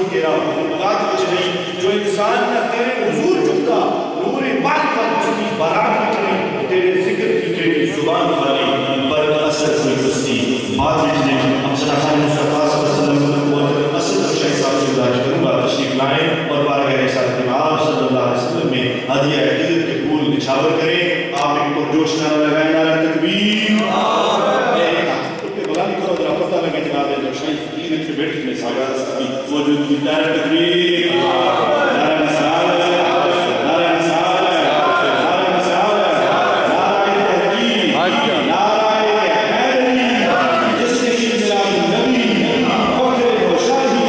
तेरा मलात कुछ नहीं जो इंसान न तेरे हुजूर झुकता नूर मारिफत उसकी बारात में करे तेरे जिक्र की तेरी जुबान खाली पर असर कोई बस्ती बात में हम सलाह मुस्तफा सल्लल्लाहु अलैहि वसल्लम असद शेख साहब से गुजारिश करूंगा तशरीफ लाएं और बारगाह रिसालत आप सल्लल्लाहु अलैहि वसल्लम में हदिया अक़ीदत के फूल निछावर करें। आप एक पुरजोश नारा लगाएं, नारा तकबीर पता लगे जनाब जो शाही फकीर के बैठक में सागात की मौजूद की नारा तकबीर नारा मसाल नारा मसाल नारा मसाल नारा तहकीम नारा हैदरी जिसने सिलसिला नबी फखर व शाही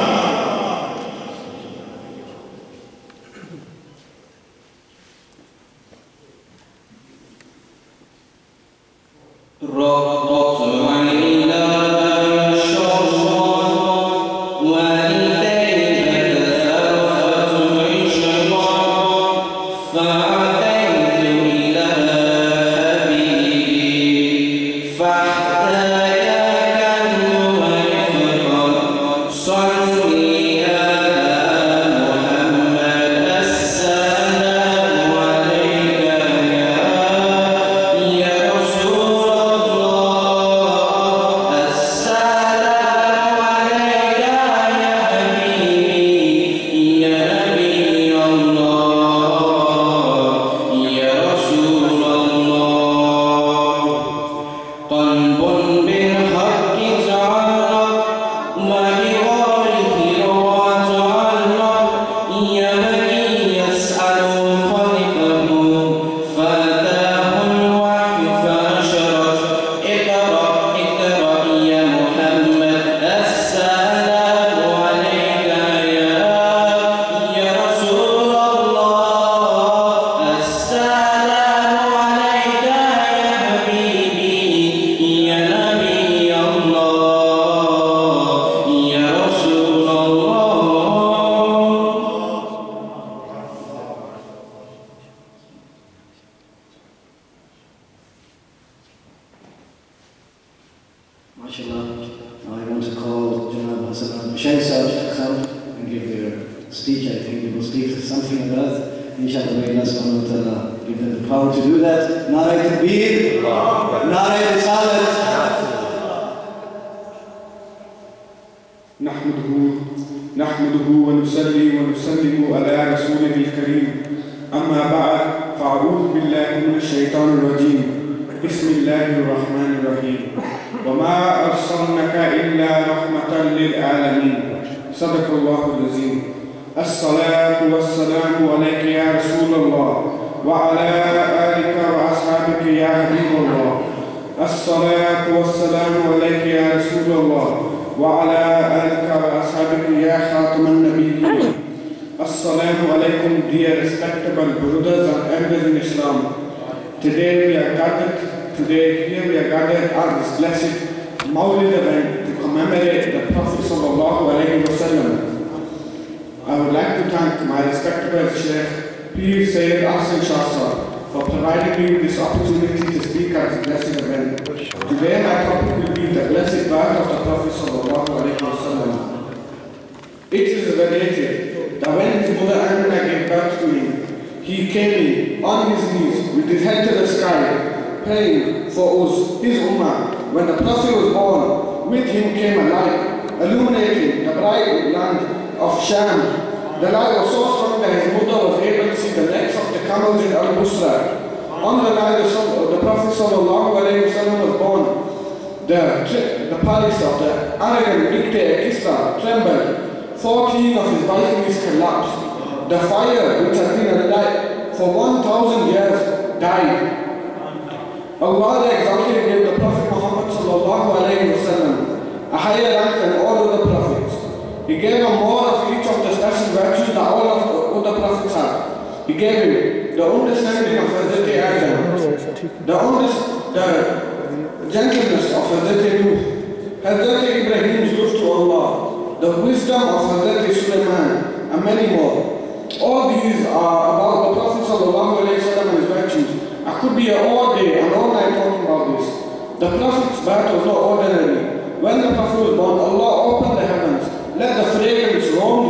The Prophet's birth was not ordinary. When the Prophet was born, Allah opened the heavens, let the fragrance roam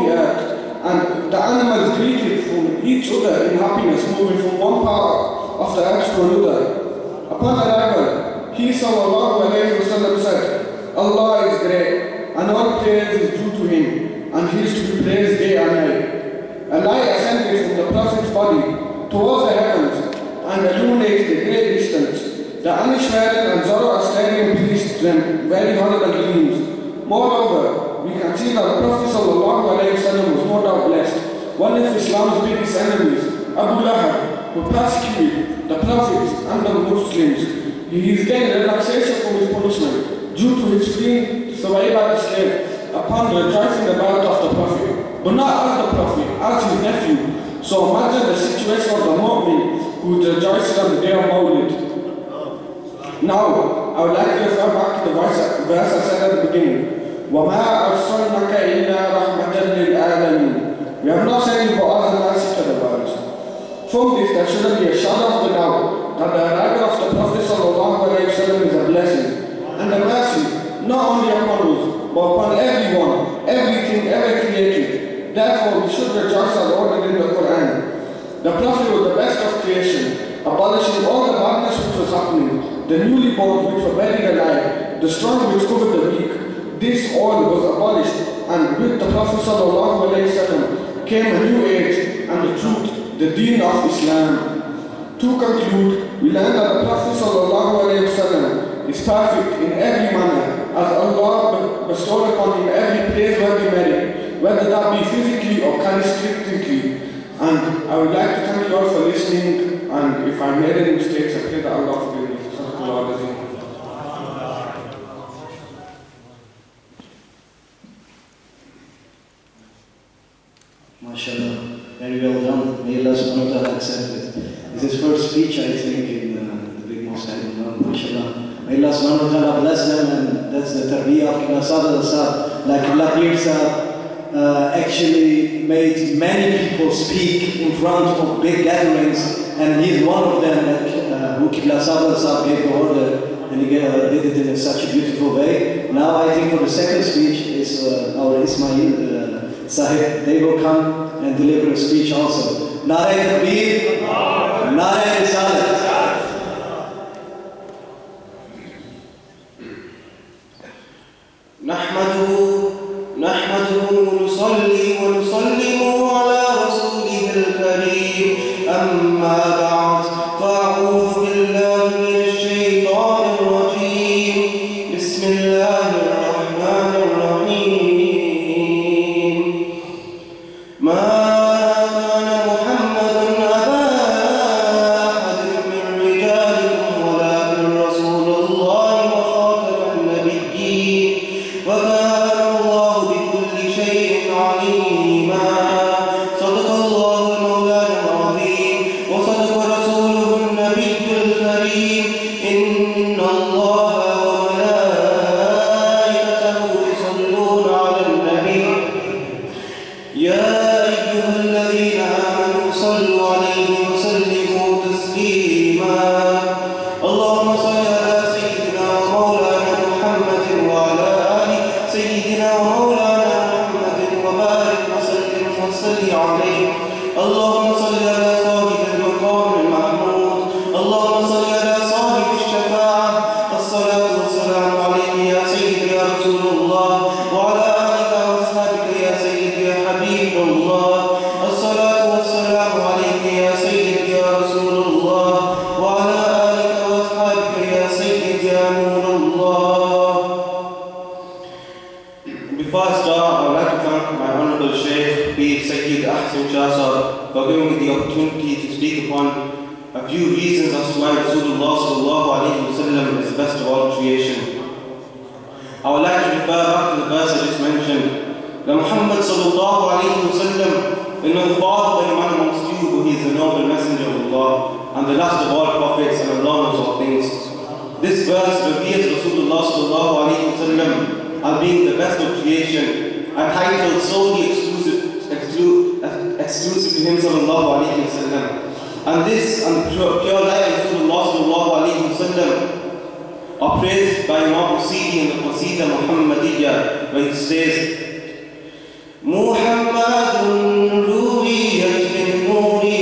each other in happiness, moving from one part of the earth to another. Upon arrival, he sallallahu alayhi wa sallam said, Allah is great, and all praise is due to him, and he is to be praised day and night. A light ascended from the Prophet's body towards the heavens and illuminated a great distance. The Anishwaran and Zoroastrian priests dreamt very horrible dreams. Moreover, we can see that the Prophet ﷺ was no doubt blessed. One of Islam's biggest enemies, Abu Lahab, who persecuted the Prophets and the Muslims, he is getting relaxation from his punishment due to his freeing Suwayba the slave upon rejoicing the birth of the Prophet, but not as the Prophet, as his nephew. So imagine the situation of the mu'min who rejoices on the day of Mawlid. Now, I would like to refer back to the verse I said at the beginning. وَمَا أَرْسَلْنَكَ إِلَّا رَحْمَةً لِلْعَالَمِينَ. We have not sent you but as a mercy to the world. From this, there shouldn't be a shadow of the doubt that the arrival of the Prophet ﷺ is a blessing and a mercy, not only upon us, but upon everyone, everything ever created. Therefore, we should rejoice as ordered in the Quran. The Prophet was the best of creation, abolishing all the badness which was happening, the newly born which were buried alive, the strong which covered the weak. This all was abolished, and with the Prophet ﷺ came a new age and the truth, the deen of Islam. To conclude, we learn that the Prophet ﷺ is perfect in every manner, as Allah bestowed upon him every praiseworthy merit, whether that be physically or charismatically. And I would like to thank you all for listening, and if I made any mistakes, I pray that Allah forgive me. MashaAllah, very well done. May Allah subhanahu wa ta'ala accept it. It's his first speech, I think, in the big mosque. MashaAllah. May Allah subhanahu wa ta'ala bless them, and that's the tarbiyah of Qibla Sada al-Sad. Like Qibla Pirsa actually made many people speak in front of big gatherings, and he's one of them who Qibla Sada al-Sad gave the order, and he did it in such a beautiful way. Now I think for the second speech is our Ismail Sahib. They will come and deliver a speech also. Nare Takbir, Nare Risalat. نحمده ونصلي ونسلم على رسوله الكريم أما بعد فأعوذ بالله من الشيطان الرجيم بسم الله الرحمن الرحيم ما كان محمد أبا أحد من رجالكم ولكن رسول الله وخاتم النبيين وكان الله بكل شيء عليما صدق الله المولانا العظيم وصدق رسوله النبي الكريم إن الله وملائكته يصلون على النبي يا أيها الذين آمنوا صلوا عليه وسلموا تسليما اللهم صل على سيدنا ومولانا محمد وعلى آل سيدنا ومولانا محمد وبارك وسلم وصل عليه اللهم صل على صاحب المقام المحمود اللهم صل على صاحب الشفاعة الصلاة والسلام عليك يا سيدي يا رسول الله وعلى آلك وأصحابك يا سيدي يا حبيب الله الصلاة والسلام عليك يا سيدي يا رسول الله وعلى آلك وأصحابك يا سيدي يا نور الله. Before I start, I would like to thank my Honorable Shaykh B. Sayyid Ahsan Shah Sahab for giving me the opportunity to speak upon a few reasons as to why Rasulullah sallallahu alayhi wa sallam is the best of all creation. I would like to refer back to the verse I just mentioned. That Muhammad sallallahu alayhi wa sallam is no father of any man amongst you, but he is the noble messenger of Allah and the last of all prophets, and Allah knows all things. This verse reveals Rasulullah sallallahu alayhi wa sallam as being the best of creation, a title solely exclusive to him sallallahu alayhi wa sallam. And this and the pure life of Rasulullah sallallahu alayhi wa sallam are praised by Imam Busiri in the Qasida Muhammadiyya, where he says, Muhammadun ruwiyat min nuri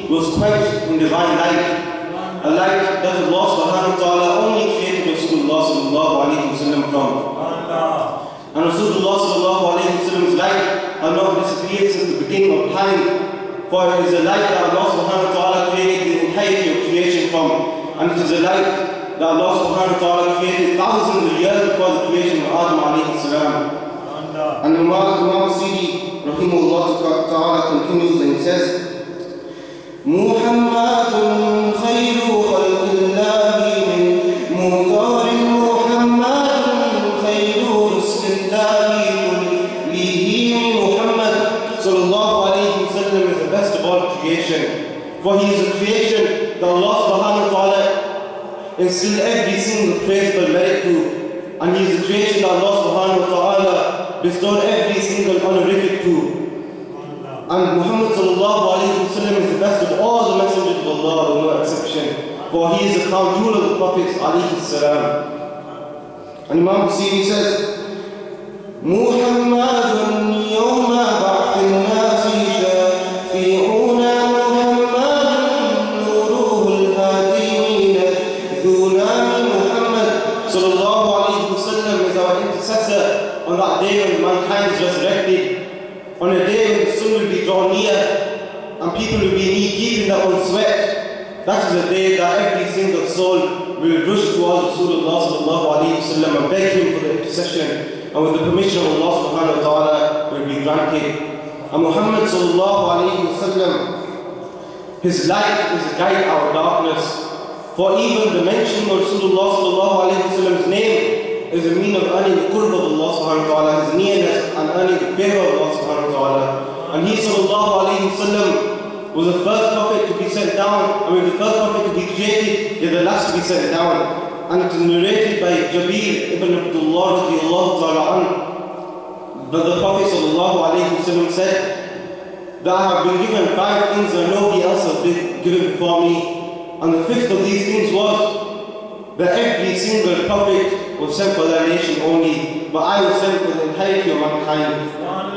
was quenched in divine light. A light that Allah subhanahu wa ta'ala only created Rasulullah sallallahu alayhi wa sallam from. And Rasulullah sallallahu alayhi wa sallam's light has not disappeared since the beginning of time. For it is a light that Allah subhanahu wa ta'ala created the entirety of creation from. And it is a light that Allah subhanahu wa ta'ala created thousands of years before the creation of Adam alayhi salam. And Imam Sidi rahimahullah ta'ala continues and he says, Muhammadun khayru khalqillahi min muhtarin Muhammadun khayru ruslillahi kullihi. Muhammad sallallahu alayhi wa sallam is the best of all creation. For he is a creation that Allah subhanahu wa ta'ala instilled every single praise but merit to. And he is a creation that Allah subhanahu wa ta'ala bestowed every single honorific to. And Muhammad sallallahu alayhi wa sallam is the best of all the messengers of Allah with no exception. For he is the crown jewel of the prophets alayhi salam. And Imam Busiri says, Muhammadun yawma ba'athil nasi shafi'una Muhammadun nuruhul hadimina dhunami. Muhammad sallallahu alayhi wa sallam is our intercessor on that day when mankind is resurrected. On a day when the sun will be drawn near and people will be knee-deep in their own sweat. That is a day that every single soul will rush towards Rasulullah sallallahu alayhi wa sallam and beg him for the intercession, and with the permission of Allah subhanahu wa ta'ala will be granted. And Muhammad sallallahu alayhi wa sallam, his light is a guide out of darkness. For even the mention of Rasulullah sallallahu alayhi wa sallam's name is a mean of earning the qurb of Allah subhanahu wa ta'ala, his nearness and earning the favor of Allah subhanahu wa ta'ala. And he sallallahu alayhi wa sallam was the first prophet to be sent down, the first prophet to be created, yet the last to be sent down. And it is narrated by Jabir ibn Abdullah radiallahu ta'ala anhu, that the Prophet sallallahu alayhi wa sallam said, that I have been given 5 things that nobody else has been given before me. And the 5th of these things was that every single prophet was sent for their nation only, but I was sent for the entirety of mankind.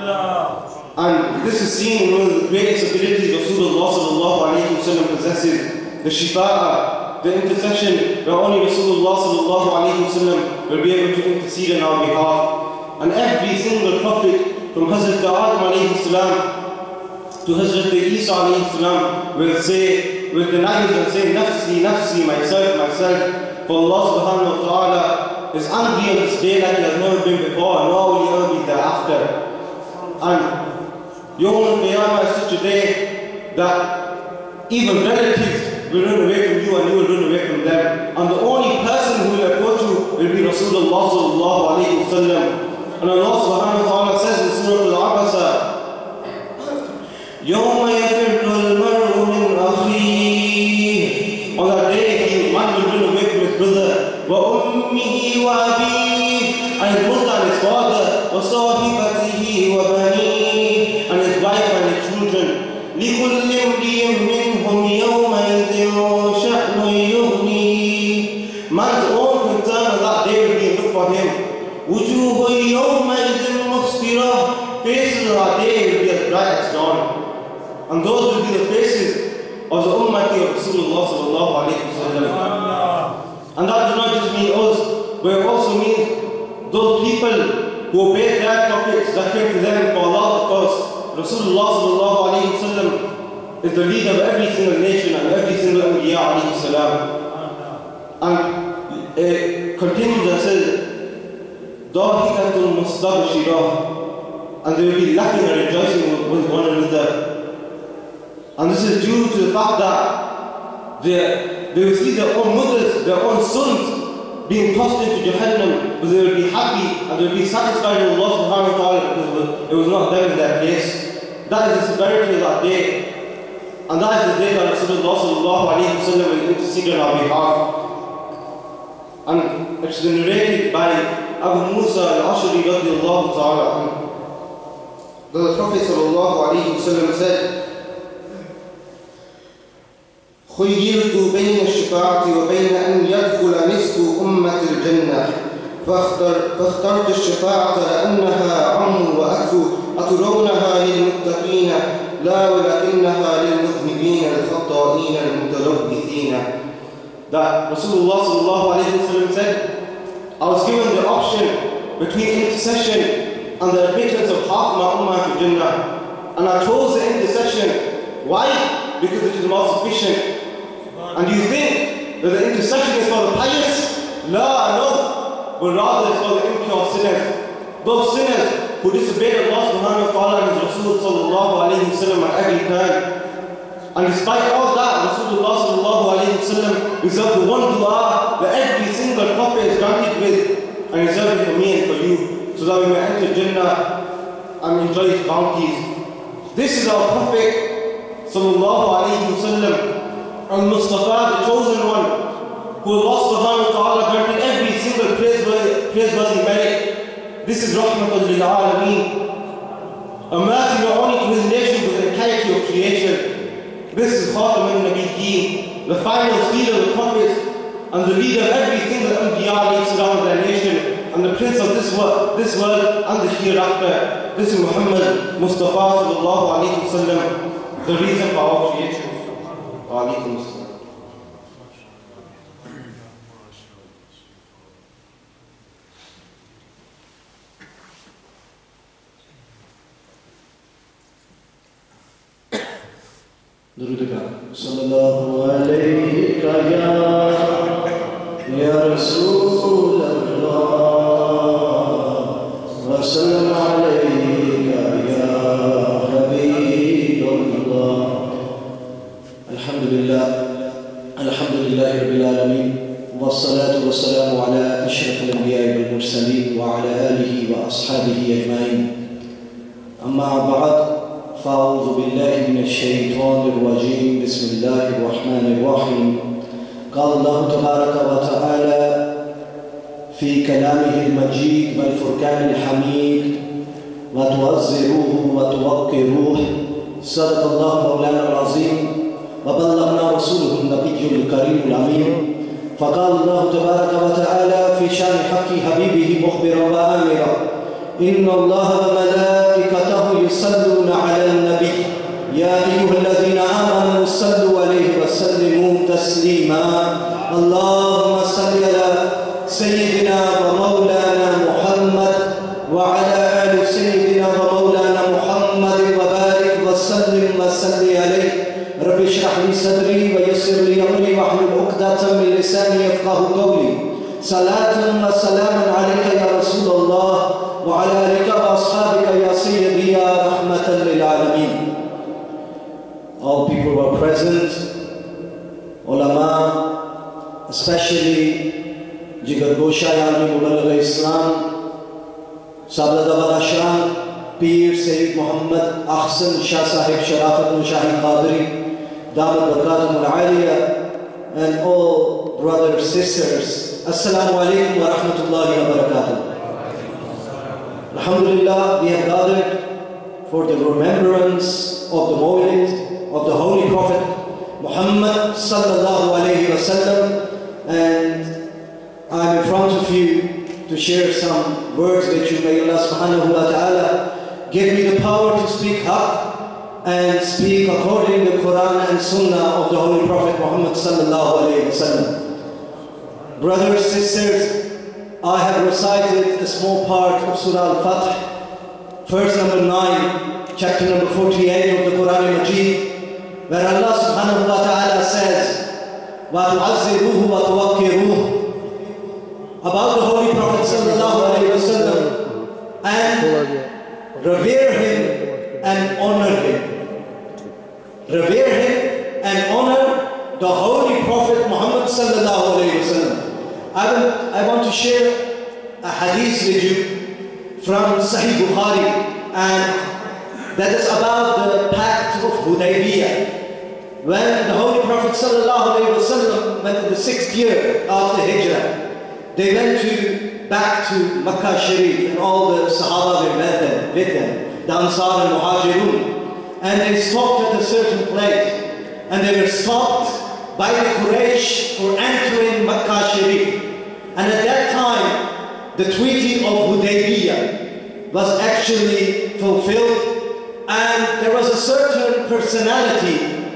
And this is seen in one of the greatest abilities Rasulullah sallallahu alayhi wa sallam possesses, the shifa'ah, the intercession, where only Rasulullah sallallahu alayhi wa sallam will be able to intercede on our behalf. And every single prophet, from Hazrat Adam alayhi salam to Hazrat Isa alayhi salam, will deny and say, Nafsi, Nafsi, myself, myself. For Allah subhanahu wa ta'ala is angry on this day like he has never been before, nor will he ever be thereafter. And Yawm al-Qiyamah is such a day that even relatives will run away from you and you will run away from them. And the only person who will approach you will be Rasulullah sallallahu alayhi wa sallam. And Allah subhanahu wa ta'ala says in Surah Al-Abasa, يَوْمَ يَفِرُّ الْمَرْءُ مِنْ أَخِيهِ. On that day, man will run away from his brother, وَأُمِّهِ وَأَبِيهِ, and his mother and his father, وَصَاحِبَتِهِ وَبَنِيهِ, and his wife and his children. لِكُلِّ امْرِئٍ مِّنْهُمْ يَوْمَئِذٍ شَأْنٌ يُغْنِيهِ. Man's own concern on that day will be enough for him. وُجُوهٌ يَوْمَئِذٍ مُسْفِرَةٌ. Faces on that day will be as bright as dawn. And those will be the faces of the ummati of Rasulullah sallallahu alayhi wa sallam. And that does not just mean us, but it also means those people who obeyed their prophets that came to them for Allah, of course. Rasulullah sallallahu alayhi wa sallam is the leader of every single nation and every single anbiya alayhi salam. And it continues and says, ضَاحِكَةٌ مُسْتَبْشِرَةٌ, and they will be laughing and rejoicing with one another. And this is due to the fact that they will see their own mothers, their own sons being tossed into Jahannam, but they will be happy and they will be satisfied with Allah subhanahu wa ta'ala because it was not them in their place. That is the severity of that day. And that is the day that Rasulullah sallallahu alayhi wa sallam will intercede on our behalf. And it's narrated by Abu Musa al-Ashari radiallahu ta'ala. The Prophet sallallahu alayhi wa sallam said, خيرت بين الشفاعة وبين أن يدخل نصف أمة الجنة فاخترت الشفاعة لأنها عم وأكثر أترونها للمتقين لا ولكنها للمذنبين الخطأ الخائين المتلبثين. That Rasulullah sallallahu alayhi wa sallam said, I was given the option between intercession and the admittance of half my ummah to Jannah. And I chose the intercession. Why? Because it is more sufficient. And do you think that the intercession is for the pious? No. But rather it's for the impure sinners. Those sinners who disobeyed Allah subhanahu wa ta'ala and His Rasul sallallahu alayhi wa sallam at every time. And despite all that, Rasulullah sallallahu alayhi wa sallam reserved the one dua that every single prophet is granted with, and reserved it for me and for you, so that we may enter Jannah and enjoy His bounties. This is our Prophet sallallahu alayhi wa sallam, al-Mustafa, the chosen one, who Allah subhanahu wa ta'ala granted every single praiseworthy merit. This is Rahmatul lil Alameen, a mercy not only to His nation but the entirety of creation. This is Khatam al-Nabiyyeen, the final seal of the prophets and the leader of every single Anbiya surrounding their nation, and the prince of this world and the hereafter. This is Muhammad Mustafa sallallahu alayhi wa sallam, the reason for our creation. Wa alaykum assalam. Sallallahu alayka ya Rasul Allah, wa sallam alayka ya Habib Allah. Alhamdulillahi Rabbil Alameen, wa salatu wa salamu ala ashraf al-anbiya wal mursaleen wa ala alihi wa ashabihi ajma'in. Amma ba'd. فأعوذ بالله من الشيطان الرجيم. بسم الله الرحمن الرحيم. قال الله تبارك وتعالى في كلامه المجيد والفرقان الحميد: وتوزروه وتوقروه. صدق الله مولانا العظيم وبلغنا رسوله النبي الكريم الأمين. فقال الله تبارك وتعالى في شان حق حبيبه مخبرا وآمرا: إن الله وملائكته يصلون على النبي يا أيها الذين آمنوا صلوا عليه وسلموا تسليما. اللهم صل على سيدنا ومولانا محمد وعلى آل سيدنا ومولانا محمد وبارك وسلم وصل عليه. رب اشرح لي صدري ويسر لي أمري واحلل عقدة من لساني يفقهوا قولي. صلاة وسلاما عليك يا رسول الله وعلى آلك وأصحابك يا سيدي يا رحمة للعالمين. All people who are present, ulama, especially Jigar Goshayani Mubalagh Islam, Sabladawar Ashram, Peer Sayyid Muhammad Ahsan Shah Sahib Sharafat Mushahi Qadri, Damat Barakatum Al-Aliyah, and all brothers, sisters, Assalamu alaikum wa rahmatullahi wa barakatuh. Alhamdulillah, we have gathered for the remembrance of the Mawlid of the Holy Prophet Muhammad sallallahu alayhi wa sallam, and I'm in front of you to share some words with you. May Allah subhanahu wa ta'ala give me the power to speak haqq and speak according to the Quran and Sunnah of the Holy Prophet Muhammad sallallahu alayhi wa sallam. Brothers, sisters, I have recited a small part of Surah Al-Fath, verse number 9, chapter number 48 of the Quran Majid, where Allah subhanahu wa ta'ala says, وَتُعَزِّرُوهُ وَتُوَقِّرُوهُ, about the Holy Prophet sallallahu alayhi wa sallam, and revere him and honor him. Revere him and honor the Holy Prophet Muhammad sallallahu alayhi wa sallam. I want to share a hadith with you from Sahih Bukhari, and that is about the Pact of Hudaybiyah. When the Holy Prophet ﷺ went in the 6th year after Hijrah, they went back to Makkah Sharif, and all the Sahaba were with them, the Ansar and Muhajirun, and they stopped at a certain place, and they were stopped by the Quraysh for entering Makkah Sharif. And at that time, the Treaty of Hudaybiyah was actually fulfilled, and there was a certain personality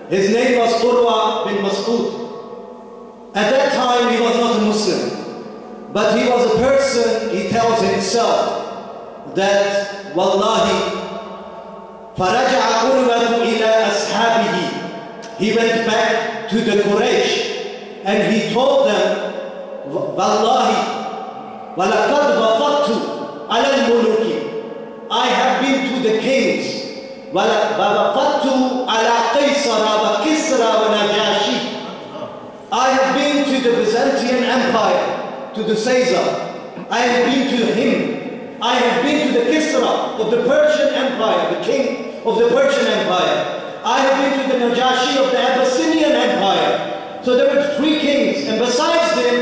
His name was Urwa bin Mas'ud. At that time, he was not a Muslim. But he was a person, he tells himself, that Wallahi, فَرَجَعَ عُرْوَةُ إِلَىٰ أَصْحَابِهِ. He went back to the Quraysh and he told them, Wallahi, وَلَقَدْ وَفَقْتُ عَلَى الْمُلُوكِ. I have been to the kings. وَوَفَقْتُ عَلَى قَيْصَرَ وَكِسْرَى وَنَجَاشِي. I have been to the Byzantine Empire, to the Caesar. I have been to him. I have been to the Kisra of the Persian Empire, the king of the Persian Empire. I have been to the Najashi of the Abyssinian Empire. So there were 3 kings, and besides them,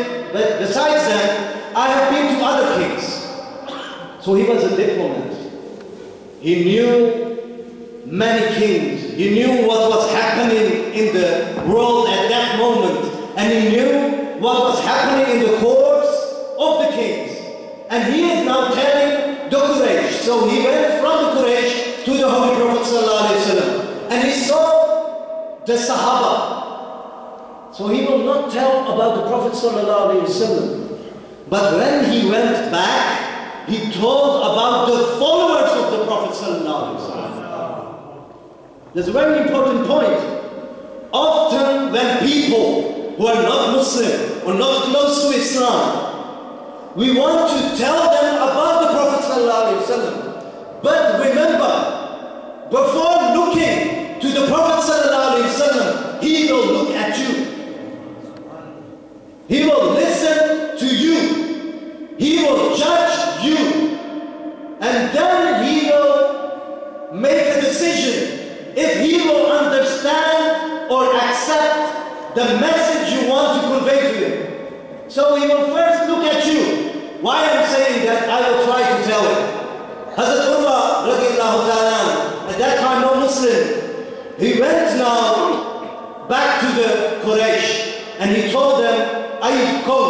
I have been to other kings. So he was a diplomat. He knew many kings. He knew what was happening in the world at that moment. And he knew what was happening in the courts of the kings. And he is now telling the Quraysh. So he went from the Quraysh to the Holy Prophet ﷺ. And he saw the Sahaba. So he will not tell about the Prophet ﷺ. But when he went back, he told about the followers of the Prophet ﷺ. That's a very important point. Often when people who are not Muslim or not close to Islam, we want to tell them about the Prophet ﷺ. But remember, before looking to the Prophet ﷺ, he will look at you. He will listen to you. He will judge you. And then he will make a decision if he will understand or accept the message you want to convey to him. So he will first look at you. Why I'm saying that, I will try to tell him. Hazrat Urwa radiallahu ta'ala, at that time no Muslim, he went now back to the Quraysh and he told them, Ayyukum,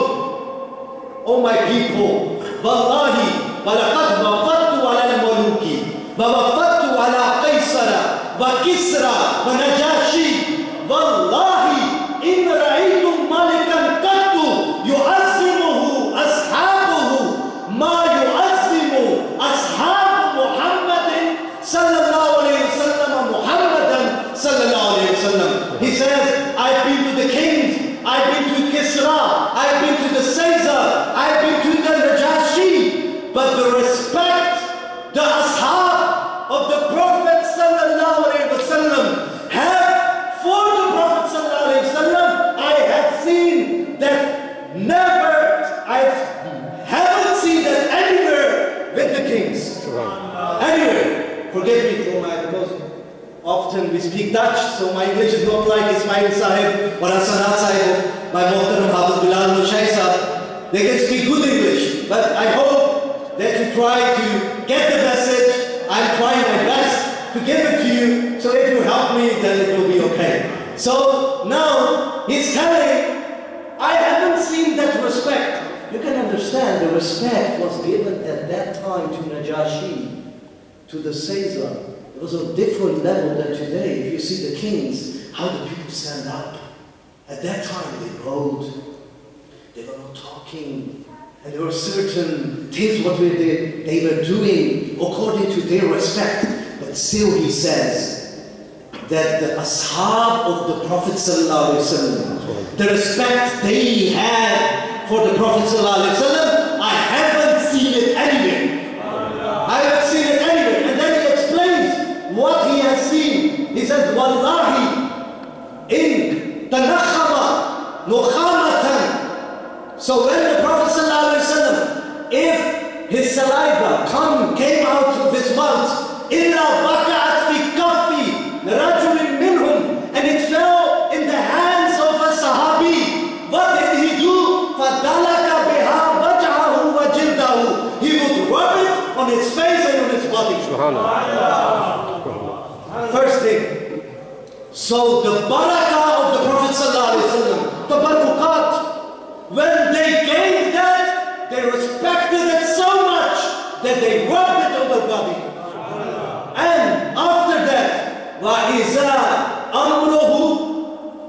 O my people, Wallahi, وَلَقَدْ وَفَدْتُ عَلَى الْمُلُوكِ وَوَفَدْتُ عَلَى قَيْصَرَ وَكِسْرَى وَنَجَاشِي وَاللَّهِ إِنْ رَأَيْتُمْ مَلِكًا قَدْ يُعَزِّمُهُ أَصْحَابُهُ مَا يُعَزِّمُ أَصْحَابُ مُحَمَّدٍ صلى الله عليه وسلم محمدا صلى الله عليه وسلم. He says, I've been to the kings, I've been to Kisra, I've been to the Caesar, I've been to the Najashi, but the respect the ashab of the Prophet sallallahu alaihi wasallam have for the Prophet sallallahu alaihi wasallam, I have seen that never, I haven't seen that anywhere with the kings. Anywhere. Forgive me for because often we speak Dutch, so my English is not like Ismail Sahib or Hasanat Sahib, my Muhtaram Hafiz Bilal Nurshai Sahib. They can speak good English, but I hope that you try to get the message. I'm trying my best to give it to you, so if you help me, then it will be okay. So now he's telling, I haven't seen that respect. You can understand the respect was given at that time to Najashi, to the Caesar. It was a different level than today. If you see the kings, how the people stand up. At that time they rode, they were not talking, and there were certain things what they were doing according to their respect. But still he says that the ashab of the Prophet ﷺ, the respect they had for the Prophet ﷺ, I haven't seen it anywhere. I haven't seen it anywhere. And then he explains what he has seen. He says, Wallahi, in tanakhama nukhamatan. So when the Prophet ﷺ, if his saliva came out of his mouth, illa waqa'at fi kaffi rajulin minhum, and it fell in the hands of a sahabi. What did he do? فَدَلَكَ بِهَا وَجْعَهُ وَجِلْدَهُ. He would rub it on his face and on his body. First thing. So the barakah of the Prophet ﷺ, the barukat, when they gained that, they respected it so much that they rubbed it on their body. And after that, وَإِذَا أَمْرُهُ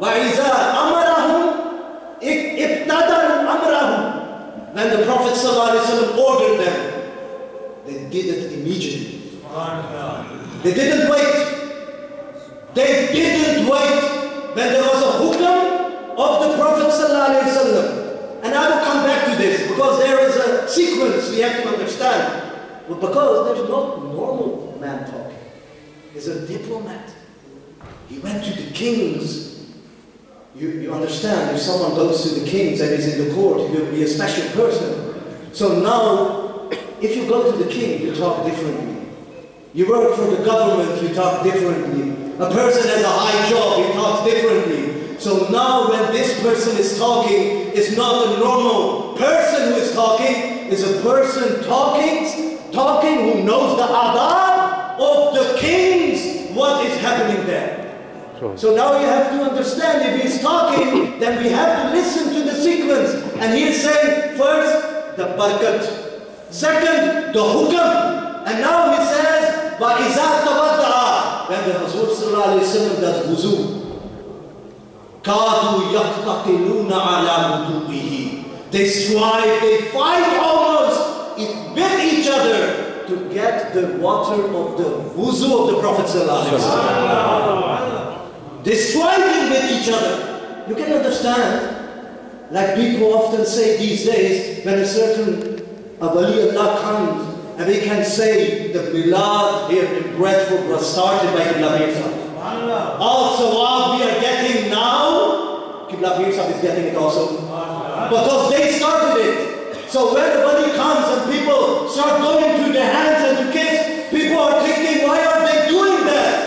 وَإِذَا أَمَرَهُمْ ابْتَدَرُوا أَمْرَهُمْ. When the Prophet ﷺ ordered them, they did it immediately. They didn't wait. They didn't wait when there was a hukam of the Prophet ﷺ. And I will come back to this because there is a sequence we have to understand. Well, because there's no normal man talking. He's a diplomat. He went to the kings. You understand, if someone goes to the kings and is in the court, he will be a special person. So now, if you go to the king, you talk differently. You work for the government, you talk differently. A person has a high job, he talks differently. So now when this person is talking, it's not a normal person who is talking, it's a person talking who knows the adab of the kings, what is happening there. So now you have to understand, if he's talking, then we have to listen to the sequence. And he is saying, first, the barakat. Second, the hukam. And now he says, وَإِذَا تَوَدَّعَ. When the Rasul sallallahu alayhi wa sallam does wuzu, كَادُوا يَقْتَقِلُونَ عَلَى وُضُوئِهِ. They strive, they fight almost with each other to get the water of the wuzu of the Prophet sallallahu alayhi wa sallam. They're striving with each other. You can understand, like people often say these days, when a certain Awliya Allah comes, and we can say the Milad here in Bradford was started by Qibla Mir Sahib. Also what we are getting now, Qibla Mir Sahib is getting it also. Because they started it. So when the wali comes and people start going to their hands and to kiss, people are thinking, why are they doing that?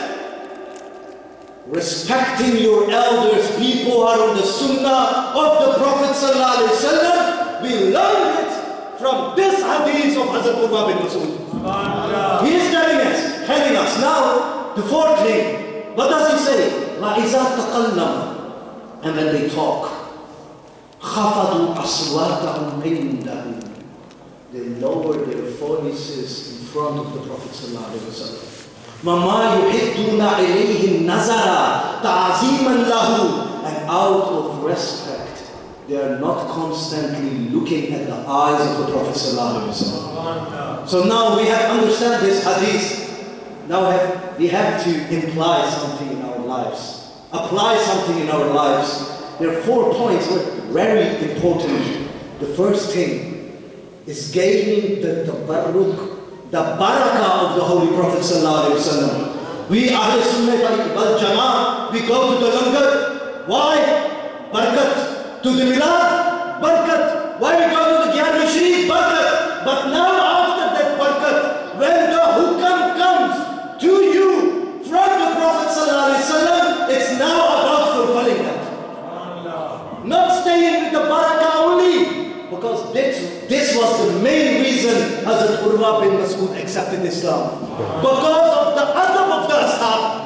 Respecting your elders, people who are on the sunnah of the Prophet ﷺ, we learned it from this hadith of Hazrat Urwa bin Mas'ud. He is telling us now, the fourth thing, what does he say? وَإِذَا تَقَلَّمَ. And when they talk, خَفَضُوا أَصْوَاتَهُمْ عِنْدَهُ. They lower their voices in front of the Prophet ﷺ. وَمَا يُحِدُّونَ إِلَيْهِ النَّظَرَ تَعْظِيمًا لَهُ. And out of respect, they are not constantly looking at the eyes of the Prophet ﷺ. So now we have to understand this hadith. Now we have to imply something in our lives. Apply something in our lives. There are 4 points that are very important. The first thing is gaining the tabarruk, the barakah of the Holy Prophet ﷺ. We Ahl Sunnah wal Jama'ah, we go to the langar. Why? Barakat. To the milad, barakat. Why we go to the Gyan Sharif? Barakat. But now after that barakat, when the hukam comes to you from the Prophet ﷺ, it's now about fulfilling that. Not staying with the barakah only. Because this was the main reason Hazrat Urwa bin Mas'ud accepted Islam. Because of the adab of the ashab.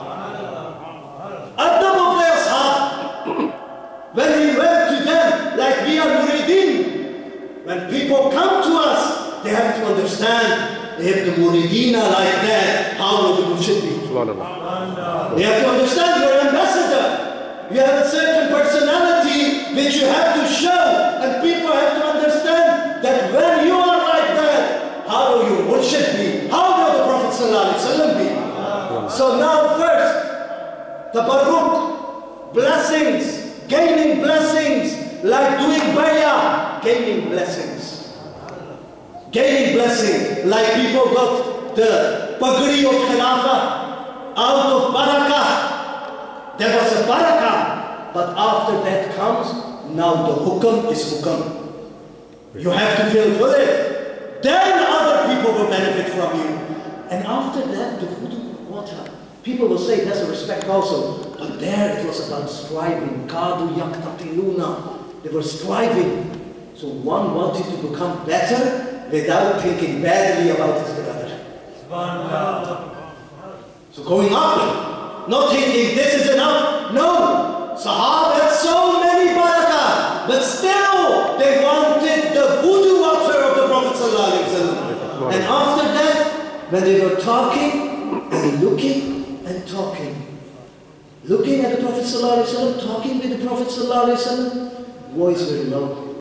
Adab of the ashab. When we went to them, like we are murideen, when people come to us, they have to understand, they have the muridina like that, how the murshid should be. They have to understand you're an ambassador. You have a certain personality which you have to show, and people have to understand that when you are like that, how will your murshid be? How will the Prophet ﷺ be? So now first, tabarruk, blessings, gaining blessings, like doing bayah, gaining blessings. Gaining blessings, like people got the pagri of Khilafah out of barakah. There was a barakah, but after that comes, now the hukam is hukam. You have to fulfill it. Then other people will benefit from you. And after that, the wudu water. People will say that's a respect also. But there it was about striving. Kadu yaqtatiluna. They were striving. So one wanted to become better without thinking badly about his brother. So going up, not thinking this is enough. No. Sahaba had so many barakah, but still they wanted the wudu water of the Prophet ﷺ. And after that, when they were talking and looking and talking, looking at the Prophet Prophet ﷺ, talking with the Prophet ﷺ, voice very low.